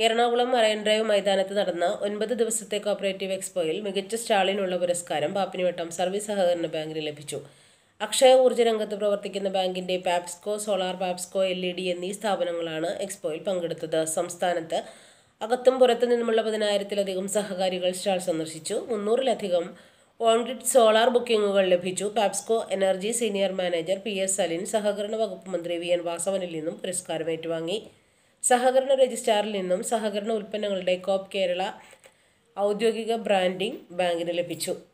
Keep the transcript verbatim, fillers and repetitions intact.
Ernakulam marine drive മൈതാനത്ത് നടന്ന ഒൻപത് ദിവസത്തെ കോപ്പറേറ്റീവ് എക്സ്പോയിൽ മികച്ച സ്റ്റാളിനുള്ള പുരസ്കാരം പാപ്പിനിവട്ടം സർവീസ് സഹകരണ ബാങ്കിന് ലഭിച്ചു. അക്ഷയ ഊർജ്ജ രംഗത്ത് പ്രവർത്തിക്കുന്ന ബാങ്കിന്റെ Papsco, solar Papsco, L E D എന്നീ സ്ഥാപനങ്ങളാണ് എക്സ്പോയിൽ പങ്കെടുത്തത്. സംസ്ഥാനത്ത് അകത്തും പുറത്തു നിന്നുമുള്ള പതിനായിരത്തിലധികം സഹകാരികൾ സ്റ്റാൾ സന്ദർശിച്ചു. മുന്നൂറിലധികം ഓൺഗ്രിഡ് സോളാർ ബുക്കിംഗുകൾ ലഭിച്ചു. Papsco energy senior manager P S Salin സഹകരണ വകുപ്പ് മന്ത്രി വി എൻ വാസവനിൽ നിന്നും പുരസ്കാരം ഏറ്റുവാങ്ങി. സഹകരണ രജിസ്ട്രാറിൽ നിന്നും സഹകരണ ഉൽപ്പന്നങ്ങളുടെ കോപ്പ് കേരള ഔദ്യോഗിക ബ്രാൻഡിംഗ് ബാങ്കിന് ലഭിച്ചു.